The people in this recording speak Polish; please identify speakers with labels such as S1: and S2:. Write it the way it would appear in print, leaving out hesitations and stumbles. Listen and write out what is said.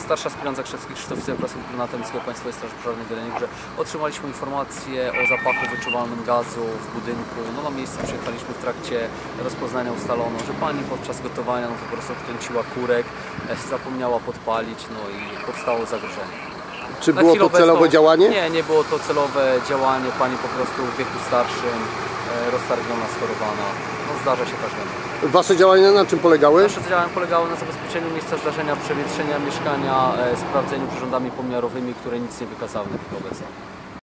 S1: Starsza aspirant zakrzewski Krzysztof Wrocław, Brunata Miejskiego Państwowej Straży Pożarnej w Jeleniej Górze. Otrzymaliśmy informację o zapachu wyczuwalnym gazu w budynku. No, na miejsce przyjechaliśmy, w trakcie rozpoznania ustalono, że pani podczas gotowania po prostu odkręciła kurek, zapomniała podpalić, no i powstało zagrożenie.
S2: Czy było to celowe działanie?
S1: Nie, nie było to celowe działanie. Pani po prostu w wieku starszym, roztargniona, schorowana. No, zdarza się każdemu.
S2: Wasze działania na czym polegały?
S1: Nasze działania polegały na zabezpieczeniu miejsca zdarzenia, przewietrzenia mieszkania, sprawdzeniu przyrządami pomiarowymi, które nic nie wykazały na chwilę obecną.